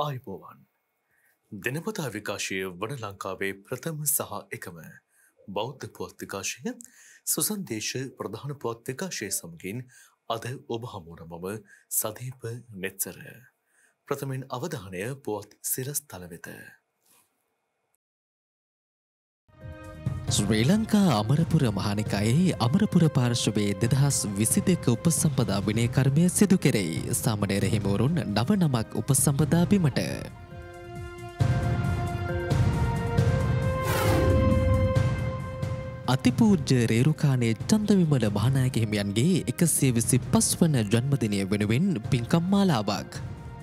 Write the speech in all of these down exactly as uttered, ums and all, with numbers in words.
ආයුබෝවන් දෙනපතා විකාශය වන ලංකාවේ ප්‍රථම සහ එකම බෞද්ධ පුවත් විකාශය සුසන්දේශ ප්‍රධාන පුවත් විකාශය සමගින් අද ඔබ හමුවන මම සදීප නෙත්සර. ප්‍රථමයෙන් අවධානය පුවත් සිරස්තල වෙත. ශ්‍රී ලංකා අමරපුර මහානිකායේ අමරපුර පාර්ශවයේ දෙදහස් විසි දෙක උපසම්පදා විනය කර්මය සිදු කෙරෙයි. සාමණේර හිමිවරුන් නව නමක් උපසම්පදා බිමට. අතිපූජ්‍ය රේරුකානේ චන්දවිමල මහානායක හිමියන්ගේ එකසිය විසි පස් වන ජන්මදිනය වෙනුවෙන් පින්කම් මාලාවක්.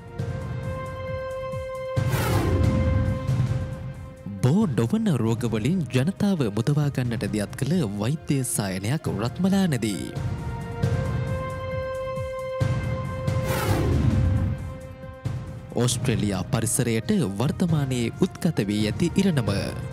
බෝ නොවන රෝගවලින් ජනතාව මුදවා ගන්නට දියත් කළ වෛද්‍ය සායනයක් රත්මලානදී. ඕස්ට්‍රේලියා පරිසරයට වර්තමානයේ උත්ගත වී ඇති ඉරණම.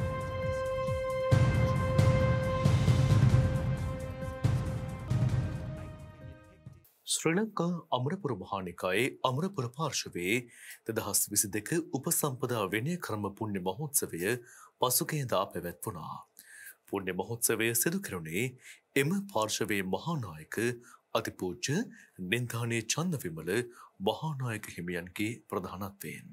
ශ්‍රී ලංකා අමරපුර මහානිකායේ අමරපුර පාර්ශවයේ දෙදහස් විසි දෙක උපසම්පදා විනය කර්ම පුණ්‍ය මහෝත්සවය පසුගියදා පැවැත්වුණා. පුණ්‍ය මහෝත්සවය සිදු කෙරුණේ එම පාර්ශවයේ මහානායක අතිපූජ්‍ය නින්දානේ චන්දවිමල මහානායක හිමියන්ගේ ප්‍රධානත්වයෙන්.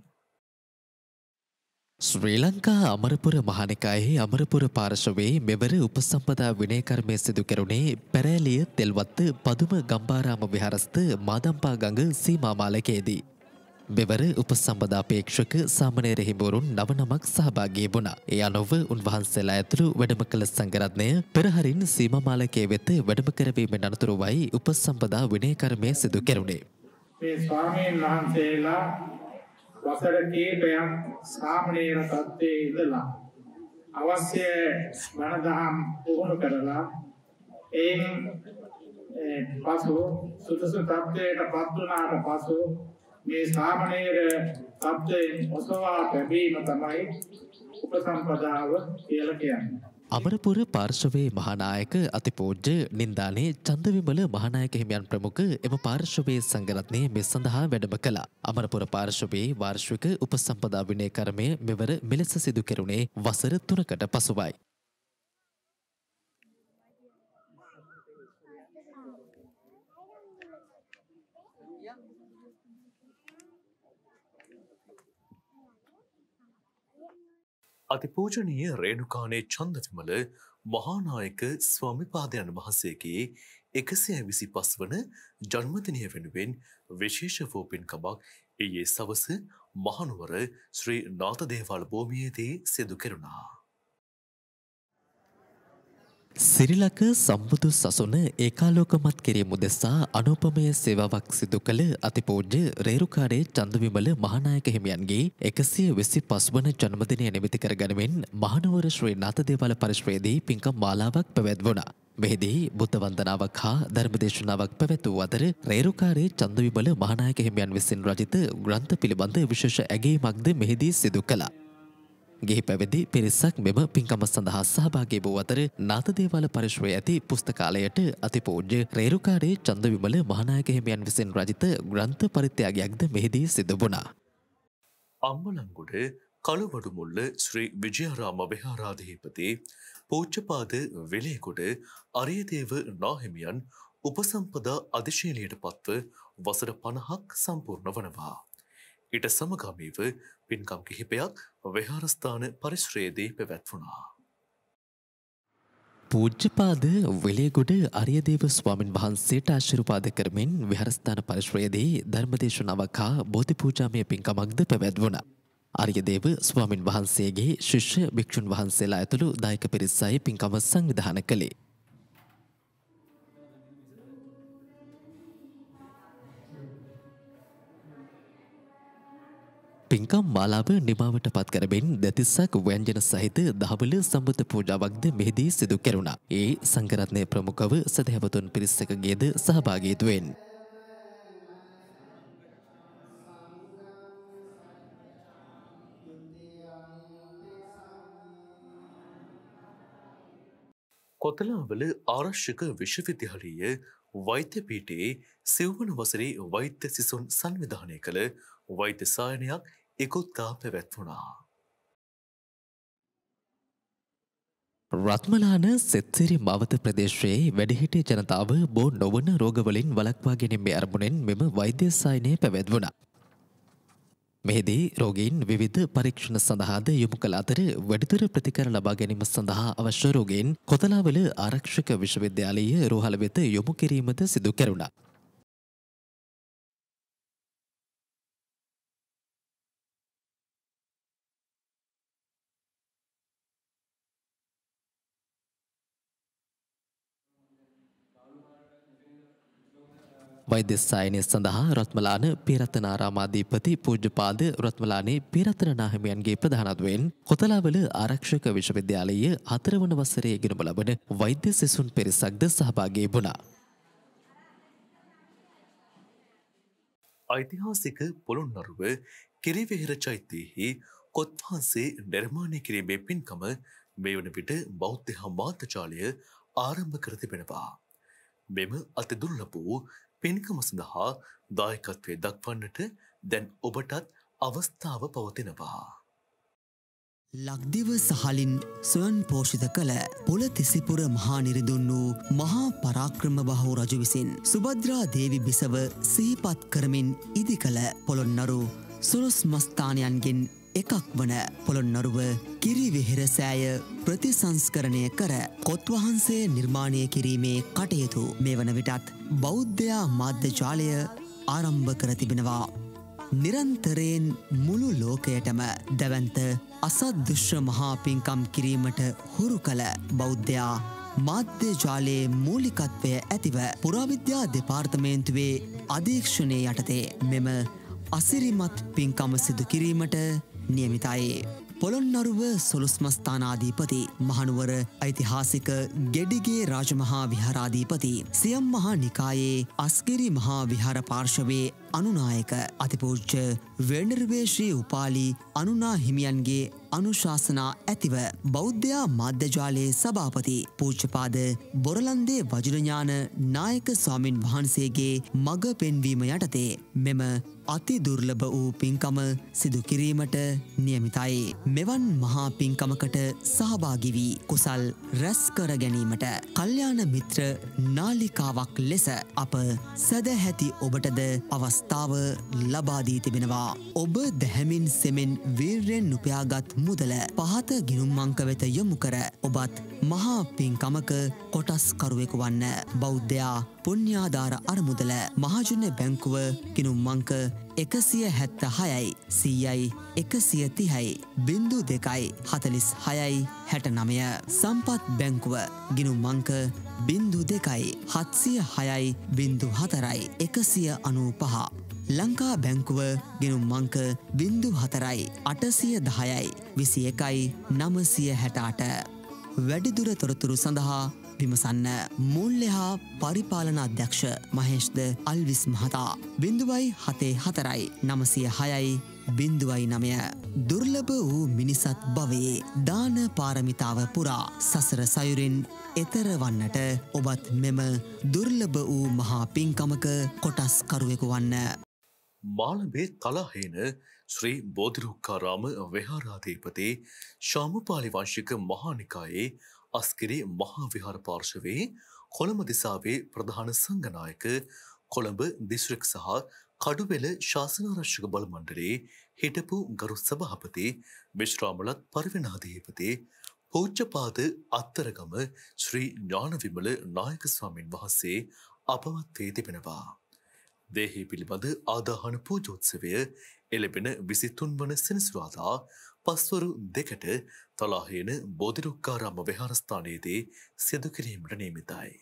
ශ්‍රී ලංකා අමරපුර මහානිකායේ අමරපුර පාර්ශවයේ මෙවර උපසම්පදා විනය කර්මය සිදු කෙරුණේ පැරෑලිය තෙල්වත්ත පදුම ගම්බාරාම විහාරස්ථ මාදම්පා ගඟ සීමා මාලකයේදී. මෙවර උපසම්පදාපේක්ෂක සාමණේර හිමිවරුන් නව නමක් සහභාගී වුණා. ඒ අනුව උන්වහන්සේලා ඇතුළු වැඩම කළ සංඝරත්නය පෙරහරින් සීමා මාලකයේ වෙත වැඩම කරවීමෙන් අනතුරුවයි උපසම්පදා විනය කර්මය සිදු කෙරුණේ. මේ ස්වාමීන් වහන්සේලා වසර කීපයක් සාමණේර තත්ත්වයේ ඉඳලා අවශ්‍ය වනදහම් පුහුණු කරලා එයින් පසු සුදුසු තත්ත්වයට පත් වුණාට පසු මේ සාමණේර තත්ත්වයෙන් ඔසවා ලැබීම තමයි උපසම්පදාව කියලා කියන්නේ. අමරපුර පාර්ශවයේ මහානායක අතිපූජ්‍ය නින්දානේ චන්දවිමල මහානායක හිමියන් ප්‍රමුඛ එම පාර්ශවයේ සංඝරත්නය මේ සඳහා වැඩම කළා. අමරපුර පාර්ශවයේ වාර්ෂික උපසම්පදා විනය කර්මය මෙවර මෙලෙස සිදු කෙරුණේ වසර තුනකට පසුවයි. අතිපූජනීය රේණුකානේ චන්දවිමල මහානායක ස්වාමිපාදයන් වහන්සේගේ එකසිය විසි පස් වන ජන්මදිනය වෙනුවෙන් විශේෂ වූ පින්කමක් ඊයේ සවස මහනුවර ශ්‍රී නාථදේවාල භූමියේදී සිදු කෙරුණා. සිරිලක සම්බුදු සසුන ඒකාලෝකමත් කිරීම උදෙසා අනුපමය සේවාවක් සිදු කළ අතිපූජ්‍ය රේරුකානේ චන්දවිමල මහානායක හිමියන්ගේ එකසිය විසි පස් වන ජන්මදිනය නිමිති කරගනිමින් මහනුවර ශ්‍රී නාථදේවාල පරිශ්‍රයේදී පින්කම් මාලාවක් පැවැත්වුණා. මෙහිදී බුද්ධ වන්දනාවක් හා ධර්මදේශනාවක් පැවැත් වූ අතර රේරුකානේ චන්දවිමල මහානායක හිමියන් විසින් රචිත ග්‍රන්ථ පිළිබඳ විශේෂ ඇගයීමක්ද මෙහිදී සිදු කළා. ගෙහි පැවිදි පිරිසක් මෙම පින්කම සඳහා සහභාගී වූ අතර නාථදේවාල පරිශ්‍රයේ ඇති පුස්තකාලයට අතිපූජ්‍ය රේරුකානේ චන්දවිමල මහානායක හිමියන් විසින් රචිත ග්‍රන්ථ පරිත්‍යාගයක්ද මෙහිදී සිදු වුණා. අම්බලන්ගොඩ කළුවඩුමුල්ල ශ්‍රී විජයාරාම විහාරාධිපති පූජ්‍යපාද වෙලේගොඩ අරියදේව නාහිමියන් උපසම්පදා අධිශීලයට පත්ව වසර පනහක් සම්පූර්ණ වනවා. ඊට සමගාමීව පින්කම් කිහිපයක් විහාරස්ථාන පරිශ්‍රයේදී පැවැත්වුණා. පූජ්‍යපාද වෙලේගොඩ අරියදේව ස්වාමින් වහන්සේට ආශිර්වාද කරමින් විහාරස්ථාන පරිශ්‍රයේදී ධර්මදේශනාවක් හා බෝධි පූජාමය පින්කමක්ද පැවැත්වුණා. අරියදේව ස්වාමින් වහන්සේගේ ශිෂ්‍ය භික්ෂුන් වහන්සේලා ඇතුළු දායක පිරිසයි පින්කම සංවිධානය කළේ. පින්කම් මාලාව නිමාවට පත් කරමින් දෙතිස්සක් ව්‍යංජන සහිත දහවල සම්බුත පූජාවක්ද මෙහිදී සිදු කෙරුණා. ඒ සංඝරත්නය ප්‍රමුඛව සදහැවතුන් පිරිසකගේද සහභාගීත්වයෙන්. කොතලාවල ආරක්ෂක විශ්වවිද්‍යාලීය වෛද්‍ය පීඨයේ සිව්වන වසරේ වෛද්‍ය සිසුන් සංවිධානය කළ වෛද්‍ය සායනයක් ඉකුත්තා පැවැත්වුණා. රත්මලාන සෙත්සිරි මවත ප්‍රදේශයේ වැඩිහිටි ජනතාව බෝ නොවන රෝගවලින් වළක්වා ගැනීමේ අරමුණෙන් මෙම වෛද්‍ය සායනය පැවැත්වුණා. මෙහිදී රෝගීන් විවිධ පරීක්ෂණ සඳහාද යොමු කළ අතර වැඩිදුර ප්‍රතිකර ලබා ගැනීම සඳහා අවශ්‍ය රෝගීන් කොතලාවල ආරක්ෂක විශ්වවිද්‍යාලයේ රෝහල වෙත යොමු කිරීමද සිදු කෙරුණා. වෛද්‍ය සායනය සඳහා රත්මලාන පිරතනාරාමාධිපති පූජ්‍යපාද රත්මලානේ පිරතන නාහිමියන්ගේ ප්‍රධානත්වයෙන් කොතලාවල ආරක්ෂක විශ්වවිද්‍යාලයේ හතරවන වසරේ ඉගෙනු ලබන වෛද්‍ය සිසුන් පිරිසක්ද සහභාගී වුණා. ඓතිහාසික පොළොන්නරුව කිරිවෙහෙර චෛත්‍යයෙහි කොත්වහන්සේ නිර්මාණය කිරීමේ පින්කම මේ වන විට බෞද්ධ මාධ්‍යාලය ආරම්භ කර තිබෙනවා. මෙම අති දුර්ලභ වූ පින්කම සඳහා දායකත්වය දක්වන්නට දැන් ඔබටත් අවස්ථාව පවතිනවා. ලක්දිව සහලින් ස්වයන් පෝෂිත කළ පොළ තිසිපුර මහා නිරිදුන් වූ මහා පරාක්‍රම බහු රජු විසින් සුභද්‍රා දේවි බිසව සිහිපත් කරමින් ඉදි කළ පොළොන්නරු සොළොස් මස්ථානයන්ගෙන් එකක් වන පොළොන්නරුව කිරිවෙහෙර සෑය ප්‍රතිසංස්කරණය කර කොත්වහන්සේ නිර්මාණය කිරීමේ කටයුතු මේ වන විටත් බෞද්ධයා මාධ්‍යජාලය ආරම්භ කර තිබෙනවා. නිරන්තරයෙන් මුළු ලෝකයටම දැවන්ත අසද්දුෂ්‍ය මහා පින්කම් කිරීමට හුරු කළ බෞද්ධයා මාධ්‍යජාලයේ මූලිකත්වය ඇතිව පුරාවිද්‍යා දෙපාර්තමේන්තුවේ අධීක්ෂණය යටතේ මෙම අසිරිමත් පින්කම සිදු කිරීමට නියමිතයි. පොළොන්නරුව සොළොස්මස්ථානාධීපති මහනුවර ඓතිහාසික ගෙඩිගේ රාජමහා විහාරාධීපති සියම් මහා නිකායේ අස්ගිරි මහා විහාර පාර්ශවයේ අනුනායක අතිපූජ්‍ය වේනර්වේ ශ්‍රී උපාලි අනුනා හිමියන්ගේ අනුශාසනා ඇතිව බෞද්ධයා මාධ්‍යජාලයේ සභාපති පූජ්‍යපාද බොරලන්දේ වජිරඥාන නායක ස්වාමින් වහන්සේගේ මඟ පෙන්වීම යටතේ මෙම අති දුර්ලභ වූ පින්කම සිදු කිරීමට නියමිතයි. මෙවන් මහා පින්කමකට සහභාගී වී කුසල් රැස් කර ගැනීමට කල්යාණ මිත්‍ර නාලිකාවක් ලෙස අප සදැහැති ඔබටද අවස්ථාව ලබා දී තිබෙනවා. ඔබ දැහැමින් සෙමෙන් වීර්යෙන් උපයාගත් මුදල පහත ගිණුම් අංක වෙත යොමු කර ඔබත් මහා පින්කමක කොටස්කරුවෙකු වන්න. බෞද්ධයා පුණ්‍යාධාර අරමුදල මහජන බැංකුව ගිණුම් අංක එකසිය හැත්ත හයයි සීයයි එකසිය තිහයි බින්දු දෙකයි හතලිස් හයයි හැට නමය. සම්පත් බැංකුව ගිණුම් අංක බින්දු දෙකයි හත්සිය හයයි බින්දු හතරයි එකසිය අනූ පහ. ලංකා බැංකුව ගිණුම් අංක බින්දු හතරයි අටසිය දහයයි විසි එකයි නමසිය හැට අට. වැඩිදුර තොරතුරු සඳහා විමසන්න. මූල්‍ය හා පරිපාලන අධ්‍යක්ෂ මහේෂ්ද අල්විස් මහතා බින්දුවයි හතේ හතරයි නමසිය හයයි බින්දුවයි නමය. දුර්ලභ වූ මිනිසත් භවයේ දාන පාරමිතාව පුරා සසර සයුරින් එතර වන්නට ඔබත් මෙම දුර්ලභ වූ මහා පින්කමක කොටස්කරුවෙකු වන්න. මාළඹේ තලාහේන ශ්‍රී බෝධිරුක්කාරාම විහාරාධිපති ශාමපාලි වංශික මහානිකායේ අස්කිරි මහා විහාර පාර්ශවයේ කොළඹ දිසාවේ ප්‍රධාන සංඝනායක කොළඹ දිස්ත්‍රික් සහ කඩුවෙල ශාසනාරක්ෂක බල මණ්ඩලයේ හිටපු ගරු සභාපති විශ්‍රාමලත් පරිවෙනාධිපති පූජ්‍යපාද අත්තරගම ශ්‍රී ඥානවිමල නායක ස්වාමින් වහන්සේ අපවත් වී තිබෙනවා. දේහි පිළිබඳ ආදාහන පූජෝත්සවය එළඹෙන විසිතුන් වන සෙනසුරාදා පස්වරු දෙකට තලාහේන බෝධිරුක්කාරාම විහාරස්ථානයේදී සිදු කිරීමට නියමිතයි.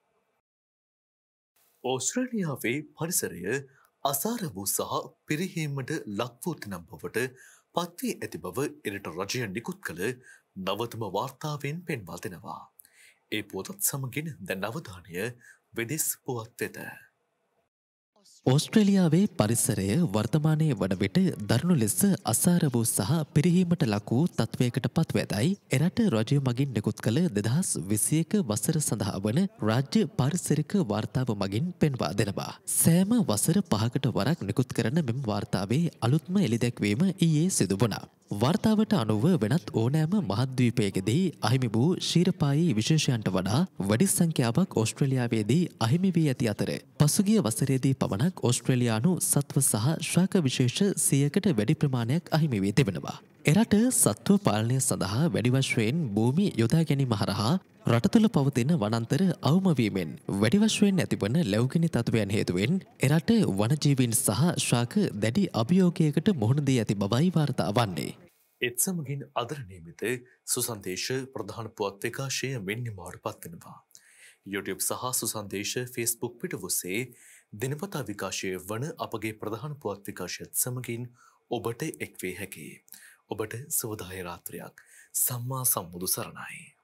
ඕස්ට්‍රේලියාවේ පරිසරය අසාර වූ සහ පිරිහීමට ලක් වූ තැනක් බවට පත්වී ඇති බව එරට රජය නිකුත් කළ නවතම වාර්තාවෙන් පෙන්වා දෙනවා. ඒ පුවතත් සමගින් දැන් අවධානය විදෙස් පුවත් වෙත. ඕස්ට්‍රේලියාවේ පරිසරය වර්තමානයේ වන විට දරුණු ලෙස අසාර වූ සහ පිරිහීමට ලක් වූ තත්ත්වයකට පත්ව ඇතැයි එරට රජය මගින් නිකුත් කළ දෙදහස් විසියක වසර සඳහා වන රාජ්‍ය පාරිසරික වාර්තාව මගින් පෙන්වා දෙනවා. සෑම වසර පහකට වරක් නිකුත් කරන මෙම වාර්තාවේ අලුත්ම එළිදැක්වීම ඊයේ සිදු වුණා. වාර්තාවට අනුව වෙනත් ඕනෑම මහද්වීපයකදී අහිමි වූ ශීරපායී විශේෂයන්ට වඩා වැඩි සංඛ්‍යාවක් ඕස්ට්‍රේලියාවේදී අහිමි වී ඇති අතර පසුගිය වසරේදී පමණක් ඕස්ට්‍රේලියානු සත්ව සහ ශ්‍රාක විශේෂ සියයකට වැඩි ප්‍රමාණයක් අහිමි වී තිබෙනවා. එරට සත්ව පාලනය සඳහා වැඩි වශයෙන් භූමි යොදා ගැනීම හරහා රට තුළ පවතින වනන්තර අවමවීමෙන් වැඩි වශයෙන් ඇතිවන ලැබුගිනි තත්ත්වයන් හේතුවෙන් එරට වනජීවීන් සහ ශ්‍රාක දැඩි අභියෝගයකට මුහුණ දී ඇති බවයි වාර්තා වන්නේ. එත් සමගින් අදර නියමිත සුසන්දේශ ප්‍රධාන පුවත් විකාශය මෙන්නිමාවට පත්වෙනවා. YouTube සහ සුසන්දේශ Facebook පිටුවසේ දිනපතා විකාශය වන අපගේ ප්‍රධාන පුවත් විකාශයත් සමගින් ඔබට එක්වේ හැකි. ඔබට සුවදාය රාත්‍රයක්. සම්මා සම්බුදු සරණයි.